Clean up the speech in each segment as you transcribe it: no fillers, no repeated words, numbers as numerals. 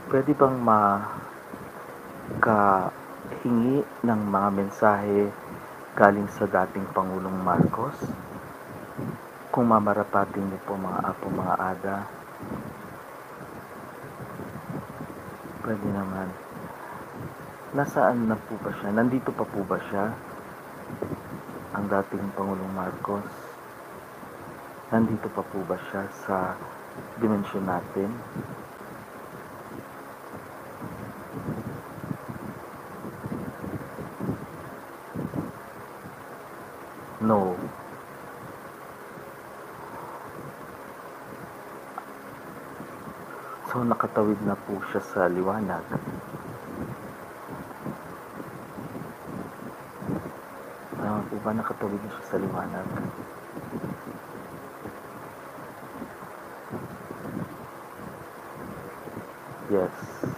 Puwede bang makahingi ng mga mensahe galing sa dating Pangulong Marcos? Kung mamarapatin niyo po mga apo, mga ada, puwede naman. Nasaan na po ba siya? Nandito pa po ba siya? Ang dating Pangulong Marcos? Nandito pa po ba siya sa dimensyon natin? No. So, nakatawid na po siya sa liwanag. Tama po ba nakatawid na siya sa liwanag? Yes.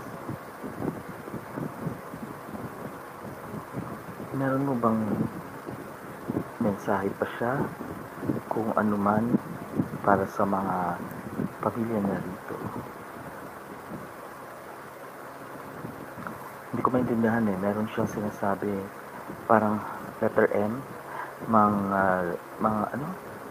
Meron mo bang mensahe pa siya kung ano man para sa mga pamilya niya rito? Hindi ko maintindihan meron siyang sinasabi parang letter M, mga ano,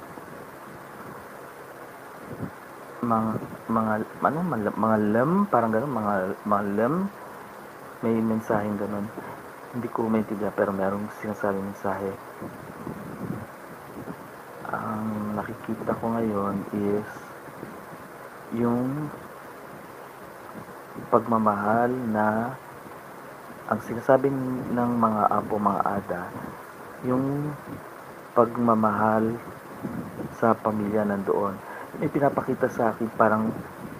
mga lem, parang gano'n, mga lem, may mensaheng gano'n. Hindi ko maintindihan pero merong sinasabing mensahe. Ang nakikita ko ngayon is yung pagmamahal na ang sinasabi ng mga apo, mga ada, yung pagmamahal sa pamilya nandoon. May pinapakita sa akin parang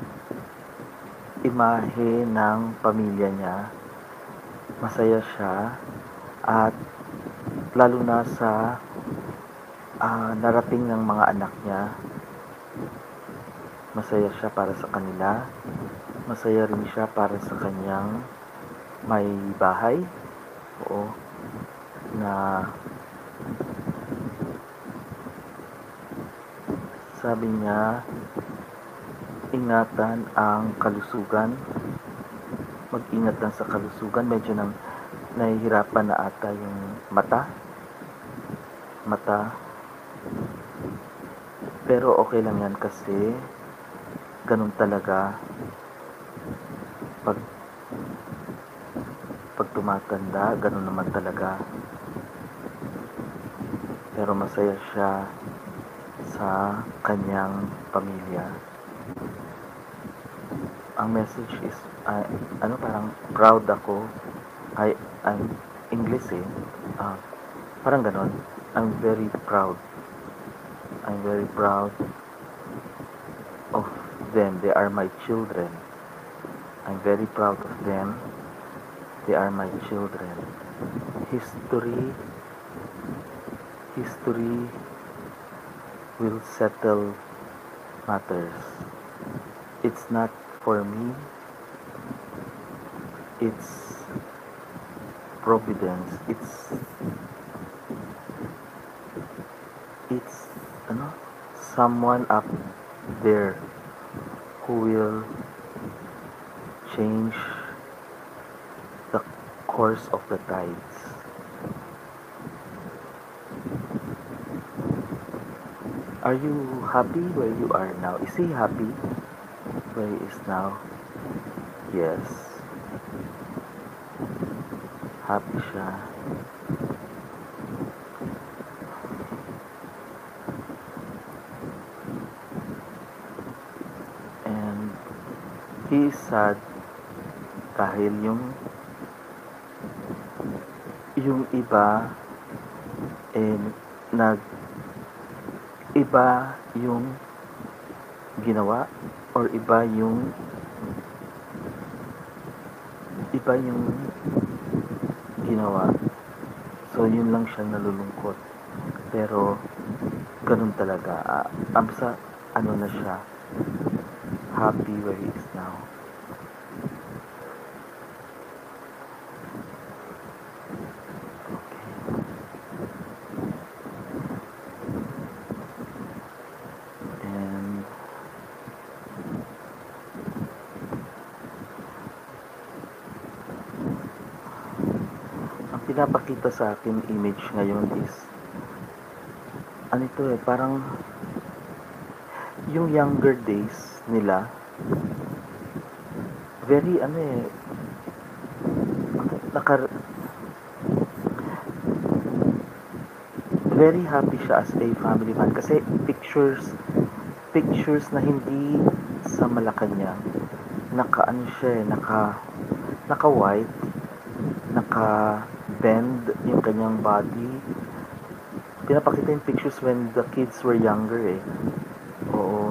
imahe ng pamilya niya. Masaya siya at lalo na sa narating ng mga anak niya. Masaya siya para sa kanila. Masaya rin siya para sa kanyang may bahay. Oo. Na sabi niya, ingatan ang kalusugan. Mag-ingat lang sa kalusugan. Medyo nahihirapan na ata yung mata. Pero okay lang yan kasi ganun talaga pag tumatanda, ganun naman talaga. Pero masaya siya sa kanyang pamilya. Ang message is parang proud ako. I'm English parang ganon. I'm very proud of them. They are my children. I'm very proud of them. They are my children. History will settle matters. It's not for me. It's providence. It's someone up there who will change the course of the tides. Are you happy where you are now? Is he happy where he is now? Yes. Happy siya. And he is sad dahil yung iba iba yung ginawa or iba yung ginawa. So yun lang siya nalulungkot. Pero ganun talaga. Sa ano na siya, happy where he is now. pinapakita sa akin image ngayon is, ano ito parang yung younger days nila, very naka, very happy siya as a family man kasi pictures na hindi sa Malacanang, naka white, naka bend yung kanyang body. Pinapakita yung pictures when the kids were younger Oo.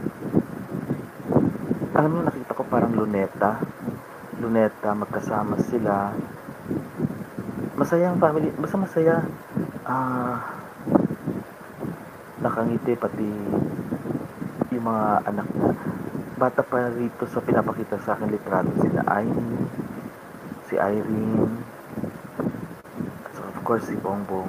Alam mo, nakita ko parang luneta, magkasama sila. Masaya ang family, basta masaya. Nakangiti pati yung mga anak na bata pa rito sa pinapakita sa akin litrato, si Irene, so of course si Bongbong.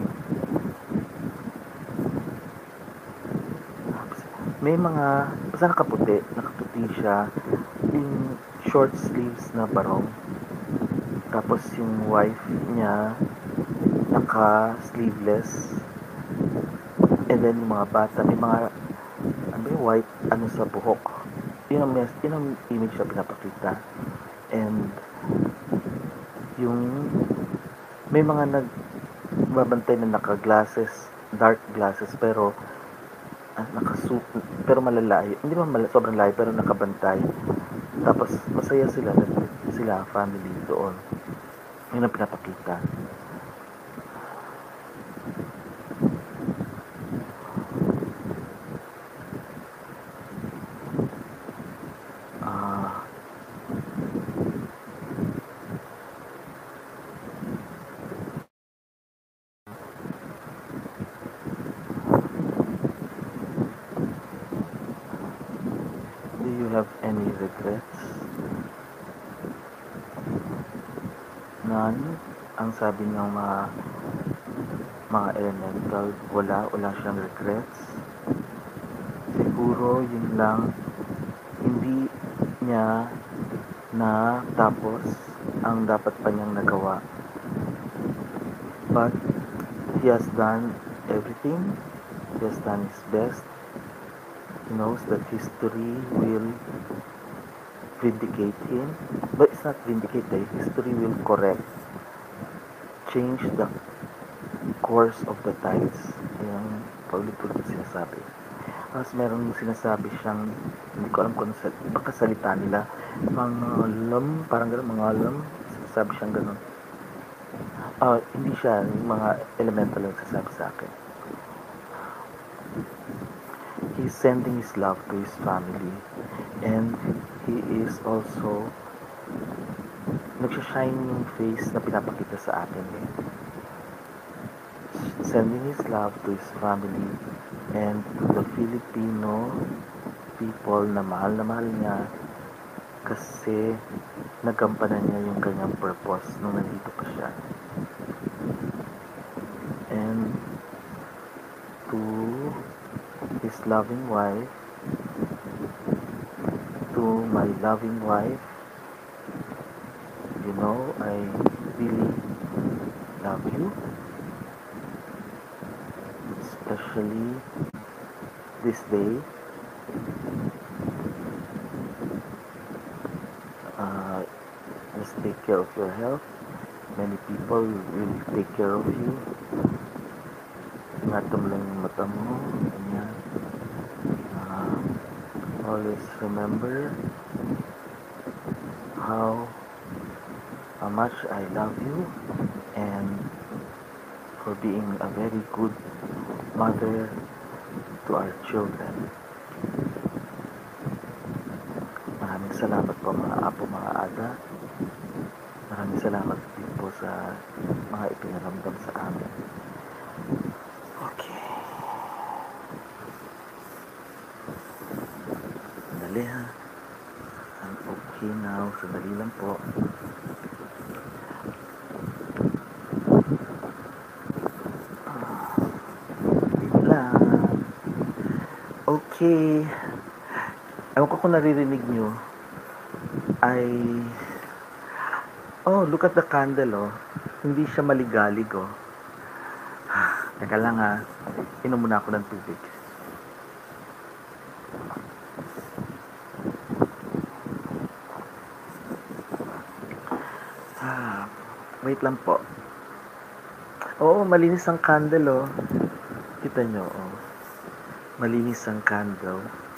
May mga, basta nakaputi siya, yung short sleeves na barong. Tapos yung wife niya, naka sleeveless. And then yung mga bata, may mga, white, sa buhok. Yun ang image na pinapakita. And, yung, may mga nagbabantay na naka-glasses, dark glasses, pero, nakasuit, pero malalayo. Hindi naman sobrang layo, pero nakabantay. Tapos, masaya sila, family doon. Yun ang pinapakita. Do you have any regrets? None. Ang sabi ng mga elemental, wala siyang regrets. Siguro yun lang, hindi niya na tapos ang dapat pa niyang nagawa. But he has done everything. He has done his best. He knows that history will vindicate him. But it's not vindicate, history will change the course of the tides. Yung paulit-ulit sinasabi. Tapos meron sinasabi siyang, hindi ko alam kung baka salita nila, parang gano'n, sinasabi siyang gano'n. Hindi siya, yung mga elemental lang sasabi sa akin. He's sending his love to his family, and he is also nagsashine yung face na pinapakita sa atin sending his love to his family and to the Filipino people na mahal niya kasi nagampanan niya yung kanyang purpose nung nandito pa siya. And to his loving wife, to my loving wife, you know, I really love you, especially this day. Just take care of your health. Many people will take care of you. Ingatan mo lang yung mata mo. Ganyan. Always remember how much I love you and for being a very good mother to our children. Maraming salamat po mga apo, mga aga. Maraming salamat din po sa mga ipinaramdam sa amin. Okay. Sandali ha. I'm okay now. Sandali lang po. Okay. Ewan ko kung naririnig nyo. Oh, look at the candle, Hindi siya maligalig, oh. Teka lang, ha. Inom muna ako ng tubig. Wait lang po. Oo, malinis ang candle, oh. Kita nyo, oh. Malinis ang candle.